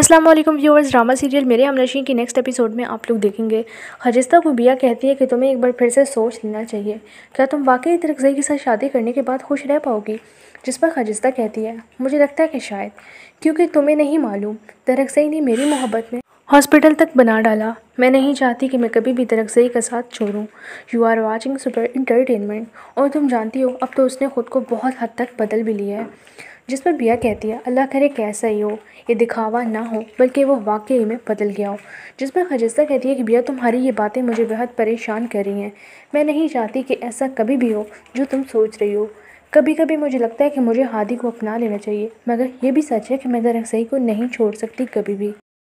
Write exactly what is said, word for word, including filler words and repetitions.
अस्सलाम वालेकुम viewers. Drama serial मेरे हमनशीं की नेक्स्ट एपिसोड में आप लोग देखेंगे खजिस्ता को बिया कहती है कि तुम्हें एक बार फिर से सोच लेना चाहिए। क्या तुम वाकई तरकज़ई के साथ शादी करने के बाद खुश रह पाओगी? जिस पर खजिस्ता कहती है, मुझे लगता है कि शायद, क्योंकि तुम्हें नहीं मालूम, तरकज़ई ने मेरी मोहब्बत में हॉस्पिटल तक बना डाला। मैं नहीं चाहती कि मैं कभी भी तरकज़ई का साथ छोड़ूं। You are watching super entertainment, और तुम जानती हो अब तो उसने ख़ुद को बहुत हद तक बदल भी लिया है। जिस पर बिया कहती है, अल्लाह करे कैसा ही हो, ये दिखावा ना हो बल्कि वो वाकई में बदल गया हो। जिस पर खजिस्ता कहती है कि बिया तुम्हारी ये बातें मुझे बेहद परेशान कर रही हैं। मैं नहीं चाहती कि ऐसा कभी भी हो जो तुम सोच रही हो। कभी कभी मुझे लगता है कि मुझे हादी को अपना लेना चाहिए, मगर ये भी सच है कि मैं तरकज़ई को नहीं छोड़ सकती कभी भी।